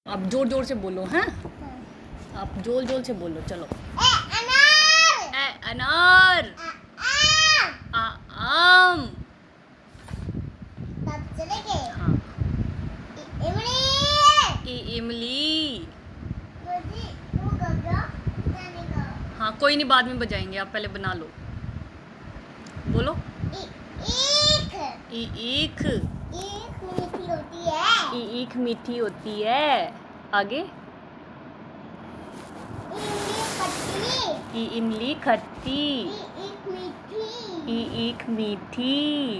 आप जोर जोर से बोलो हैं। आप जोर जोर से बोलो। चलो। अनार। आम। हाँ। इमली। हाँ कोई नहीं, बाद में बजाएंगे, आप पहले बना लो। बोलो। ईख। मीठी होती है। ईख मीठी होती है। आगे। इमली खट्टी। ईख मीठी।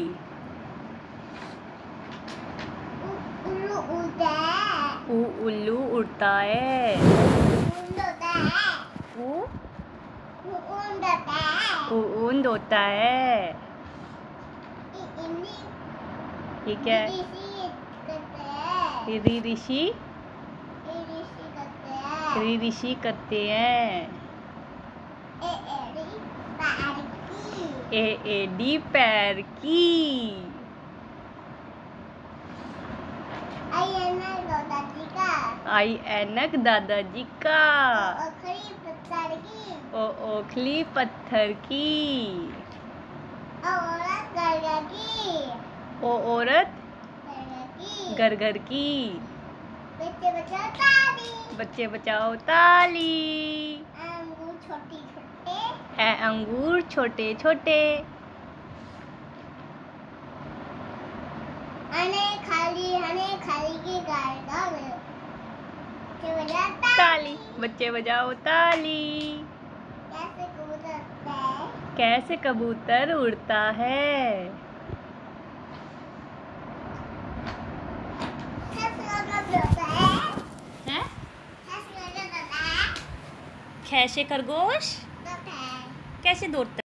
उल्लू उड़ता है। ऊंद होता है। ये क्या है? ऋषि करते हैं। एडी पैर की। आई ऐनक दादाजी का। ओखली पत्थर की। ओ औरत घर घर की। बच्चे बचाओ ताली। अंगूर छोटे छोटे। ताली। बच्चे बजाओ ताली। कैसे कबूतर उड़ता है। कैसे खरगोश कैसे दौड़ता है।